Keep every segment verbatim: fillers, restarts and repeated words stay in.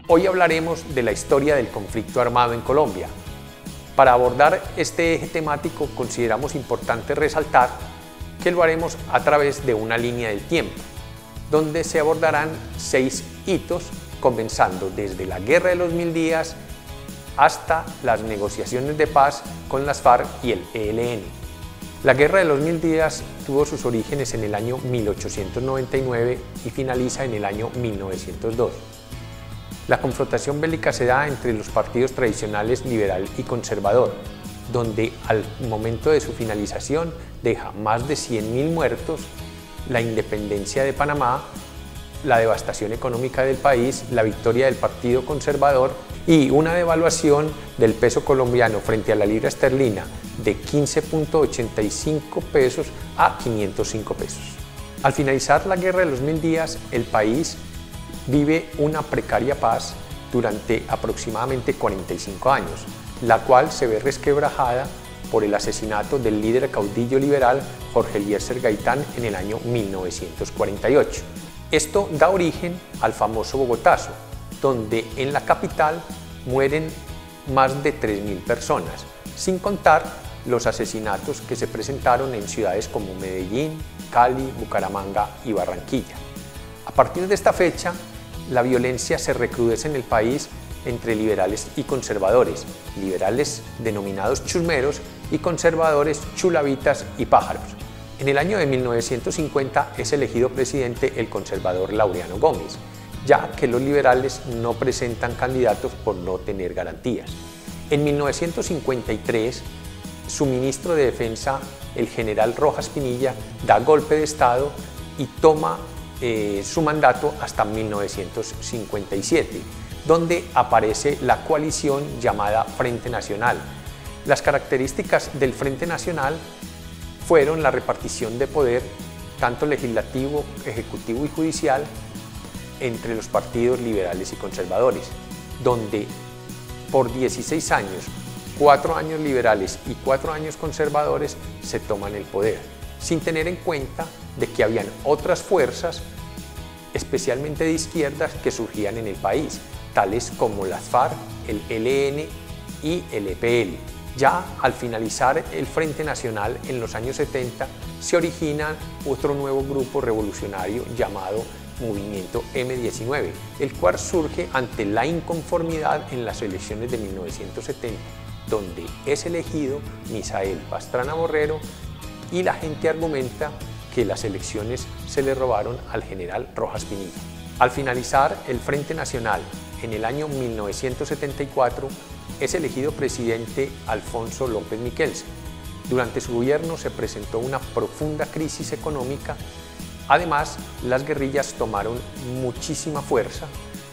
Hoy hablaremos de la historia del conflicto armado en Colombia. Para abordar este eje temático consideramos importante resaltar que lo haremos a través de una línea del tiempo, donde se abordarán seis hitos, comenzando desde la Guerra de los Mil Días hasta las negociaciones de paz con las FARC y el E L N. La Guerra de los Mil Días tuvo sus orígenes en el año mil ochocientos noventa y nueve y finaliza en el año mil novecientos dos. La confrontación bélica se da entre los partidos tradicionales liberal y conservador, donde al momento de su finalización deja más de cien mil muertos, la independencia de Panamá, la devastación económica del país, la victoria del Partido Conservador y una devaluación del peso colombiano frente a la libra esterlina de quince punto ochenta y cinco pesos a quinientos cinco pesos. Al finalizar la Guerra de los Mil Días, el país vive una precaria paz durante aproximadamente cuarenta y cinco años, la cual se ve resquebrajada por el asesinato del líder caudillo liberal Jorge Eliezer Gaitán en el año mil novecientos cuarenta y ocho. Esto da origen al famoso Bogotazo, donde en la capital mueren más de tres mil personas, sin contar los asesinatos que se presentaron en ciudades como Medellín, Cali, Bucaramanga y Barranquilla. A partir de esta fecha, la violencia se recrudece en el país entre liberales y conservadores, liberales denominados chusmeros y conservadores chulavitas y pájaros. En el año de mil novecientos cincuenta es elegido presidente el conservador Laureano Gómez, ya que los liberales no presentan candidatos por no tener garantías. En mil novecientos cincuenta y tres, su ministro de Defensa, el general Rojas Pinilla, da golpe de Estado y toma Eh, su mandato hasta mil novecientos cincuenta y siete, donde aparece la coalición llamada Frente Nacional. Las características del Frente Nacional fueron la repartición de poder, tanto legislativo, ejecutivo y judicial, entre los partidos liberales y conservadores, donde por dieciséis años, cuatro años liberales y cuatro años conservadores se toman el poder, sin tener en cuenta de que habían otras fuerzas, especialmente de izquierdas, que surgían en el país, tales como las FARC, el E L N y el E P L. Ya al finalizar el Frente Nacional en los años setenta, se origina otro nuevo grupo revolucionario llamado Movimiento eme diecinueve, el cual surge ante la inconformidad en las elecciones de mil novecientos setenta, donde es elegido Misael Pastrana Borrero y la gente argumenta que las elecciones se le robaron al general Rojas Pinilla. Al finalizar el Frente Nacional en el año mil novecientos setenta y cuatro, es elegido presidente Alfonso López Miquelsen. Durante su gobierno se presentó una profunda crisis económica. Además, las guerrillas tomaron muchísima fuerza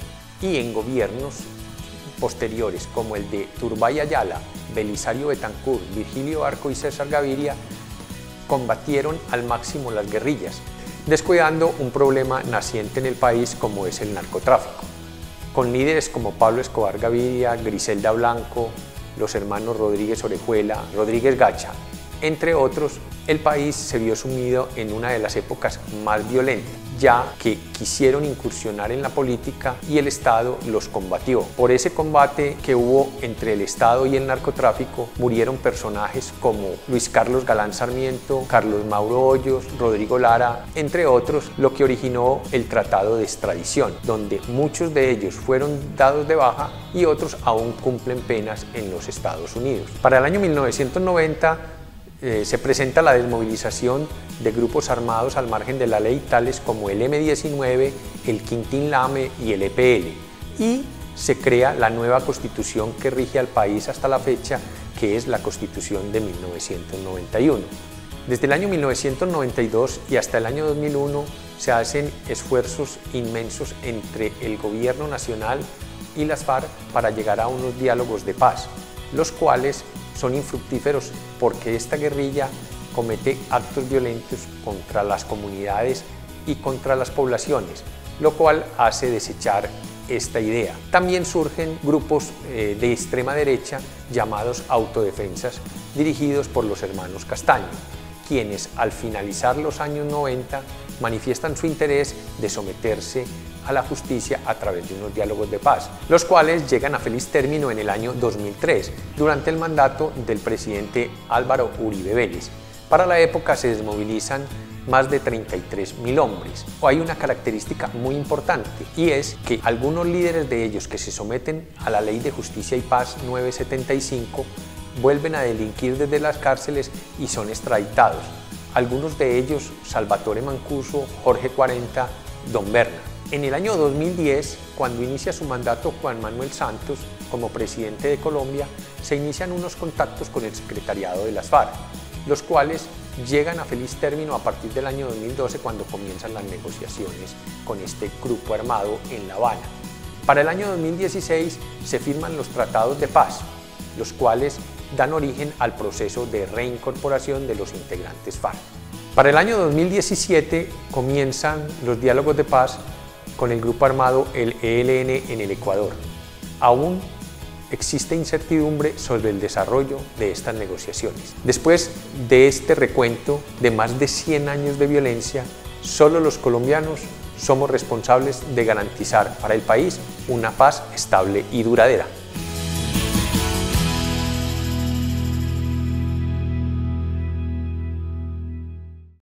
y en gobiernos posteriores como el de Turbay Ayala, Belisario Betancur, Virgilio Barco y César Gaviria combatieron al máximo las guerrillas, descuidando un problema naciente en el país como es el narcotráfico. Con líderes como Pablo Escobar Gaviria, Griselda Blanco, los hermanos Rodríguez Orejuela, Rodríguez Gacha, entre otros, el país se vio sumido en una de las épocas más violentas, ya que quisieron incursionar en la política y el Estado los combatió. Por ese combate que hubo entre el Estado y el narcotráfico, murieron personajes como Luis Carlos Galán Sarmiento, Carlos Mauro Hoyos, Rodrigo Lara, entre otros, lo que originó el Tratado de Extradición, donde muchos de ellos fueron dados de baja y otros aún cumplen penas en los Estados Unidos. Para el año mil novecientos noventa, Eh, se presenta la desmovilización de grupos armados al margen de la ley, tales como el eme diecinueve, el Quintín Lame y el E P L, y se crea la nueva constitución que rige al país hasta la fecha, que es la Constitución de mil novecientos noventa y uno. Desde el año mil novecientos noventa y dos y hasta el año dos mil uno se hacen esfuerzos inmensos entre el gobierno nacional y las FARC para llegar a unos diálogos de paz, los cuales son infructíferos porque esta guerrilla comete actos violentos contra las comunidades y contra las poblaciones, lo cual hace desechar esta idea. También surgen grupos eh, de extrema derecha llamados autodefensas, dirigidos por los hermanos Castaño, quienes al finalizar los años noventa manifiestan su interés de someterse a la justicia a través de unos diálogos de paz, los cuales llegan a feliz término en el año dos mil tres, durante el mandato del presidente Álvaro Uribe Vélez. Para la época se desmovilizan más de treinta y tres mil hombres. Hay una característica muy importante y es que algunos líderes de ellos que se someten a la Ley de Justicia y Paz novecientos setenta y cinco vuelven a delinquir desde las cárceles y son extraditados. Algunos de ellos, Salvatore Mancuso, Jorge cuarenta, Don Berna. En el año dos mil diez, cuando inicia su mandato Juan Manuel Santos como presidente de Colombia, se inician unos contactos con el secretariado de las FARC, los cuales llegan a feliz término a partir del año dos mil doce, cuando comienzan las negociaciones con este grupo armado en La Habana. Para el año dos mil dieciséis se firman los tratados de paz, los cuales dan origen al proceso de reincorporación de los integrantes FARC. Para el año dos mil diecisiete comienzan los diálogos de paz con el grupo armado el E L N en el Ecuador. Aún existe incertidumbre sobre el desarrollo de estas negociaciones. Después de este recuento de más de cien años de violencia, solo los colombianos somos responsables de garantizar para el país una paz estable y duradera.